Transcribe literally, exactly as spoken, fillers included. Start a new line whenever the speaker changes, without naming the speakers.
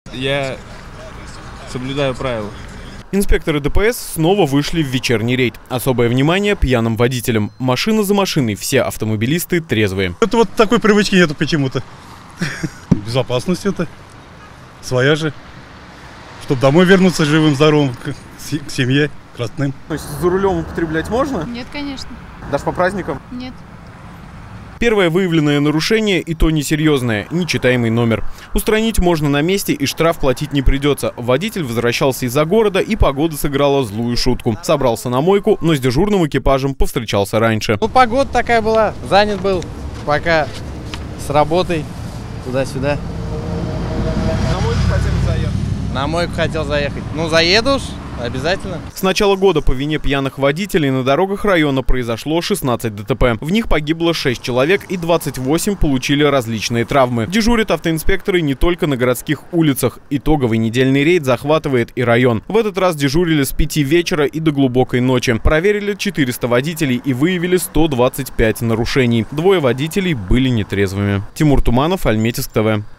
Я соблюдаю правила.
Инспекторы ДПС снова вышли в вечерний рейд. Особое внимание пьяным водителям. Машина за машиной, все автомобилисты трезвые.
Это вот такой привычки нету почему-то. Безопасность это своя же. Чтобы домой вернуться живым, здоровым, к семье, к родным.
То есть за рулем употреблять можно?
Нет, конечно.
Даже по праздникам?
Нет.
Первое выявленное нарушение, и то несерьезное, нечитаемый номер. Устранить можно на месте, и штраф платить не придется. Водитель возвращался из-за города, и погода сыграла злую шутку. Собрался на мойку, но с дежурным экипажем повстречался раньше.
Ну, погода такая была, занят был, пока с работой туда-сюда.
На мойку хотели заехать.
На мойку хотел заехать. Ну, заеду уж. Обязательно.
С начала года по вине пьяных водителей на дорогах района произошло шестнадцать ДТП. В них погибло шесть человек и двадцать восемь получили различные травмы. Дежурят автоинспекторы не только на городских улицах. Итоговый недельный рейд захватывает и район. В этот раз дежурили с пяти вечера и до глубокой ночи. Проверили четыреста водителей и выявили сто двадцать пять нарушений. Двое водителей были нетрезвыми. Тимур Туманов, Альметьевск ТВ.